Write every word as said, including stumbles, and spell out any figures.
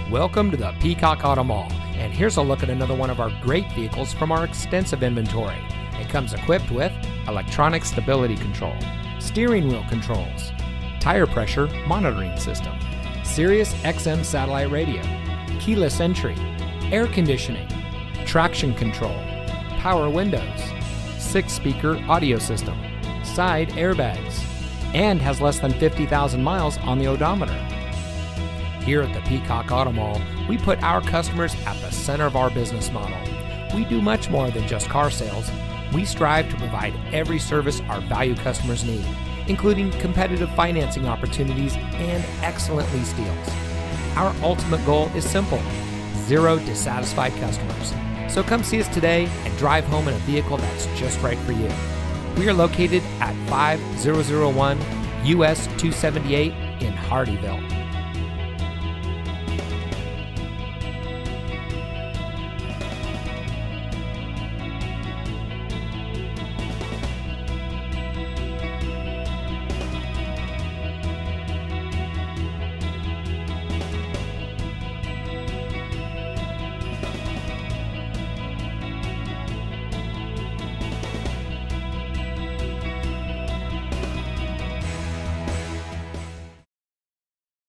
Welcome to the Peacock Auto Mall, and here's a look at another one of our great vehicles from our extensive inventory. It comes equipped with electronic stability control, steering wheel controls, tire pressure monitoring system, Sirius X M satellite radio, keyless entry, air conditioning, traction control, power windows, six-speaker audio system, side airbags, and has less than fifty thousand miles on the odometer. Here at the Peacock Auto Mall, we put our customers at the center of our business model. We do much more than just car sales. We strive to provide every service our valued customers need, including competitive financing opportunities and excellent lease deals. Our ultimate goal is simple: zero dissatisfied customers. So come see us today and drive home in a vehicle that's just right for you. We are located at five thousand one U S two seventy-eight in Hardeeville.